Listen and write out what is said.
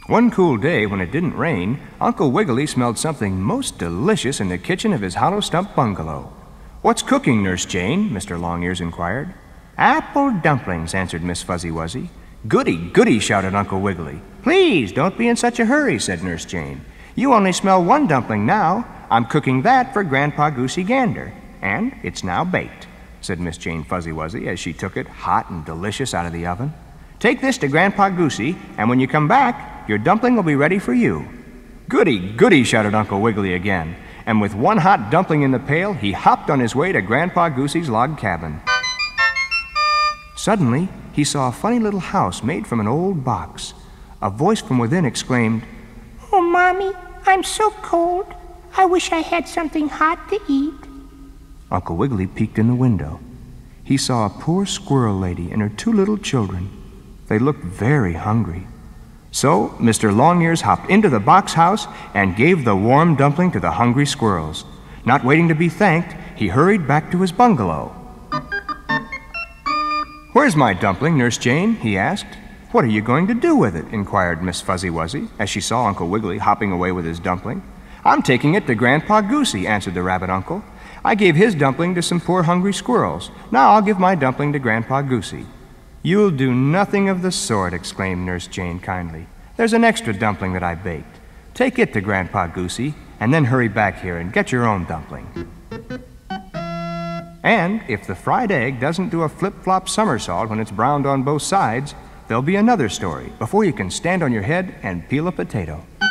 One cool day when it didn't rain, Uncle Wiggily smelled something most delicious in the kitchen of his hollow stump bungalow. "What's cooking, Nurse Jane?" Mr. Longears inquired. "Apple dumplings," answered Miss Fuzzy Wuzzy. "Goody, goody," shouted Uncle Wiggily. "Please, don't be in such a hurry," said Nurse Jane. "You only smell one dumpling now. I'm cooking that for Grandpa Goosey Gander. And it's now baked," said Miss Jane Fuzzy Wuzzy as she took it, hot and delicious, out of the oven. "Take this to Grandpa Goosey, and when you come back, your dumpling will be ready for you." "Goody, goody," shouted Uncle Wiggily again, and with one hot dumpling in the pail, he hopped on his way to Grandpa Goosey's log cabin. Suddenly, he saw a funny little house made from an old box. A voice from within exclaimed, "Oh, Mommy, I'm so cold. I wish I had something hot to eat." Uncle Wiggily peeked in the window. He saw a poor squirrel lady and her two little children. They looked very hungry. So Mr. Longears hopped into the box house and gave the warm dumpling to the hungry squirrels. Not waiting to be thanked, he hurried back to his bungalow. "Where's my dumpling, Nurse Jane?" he asked. "What are you going to do with it?" inquired Miss Fuzzy Wuzzy, as she saw Uncle Wiggily hopping away with his dumpling. "I'm taking it to Grandpa Goosey," answered the rabbit uncle. "I gave his dumpling to some poor hungry squirrels. Now I'll give my dumpling to Grandpa Goosey." "You'll do nothing of the sort," exclaimed Nurse Jane kindly. "There's an extra dumpling that I baked. Take it to Grandpa Goosey, and then hurry back here and get your own dumpling." And if the fried egg doesn't do a flip-flop somersault when it's browned on both sides, there'll be another story before you can stand on your head and peel a potato.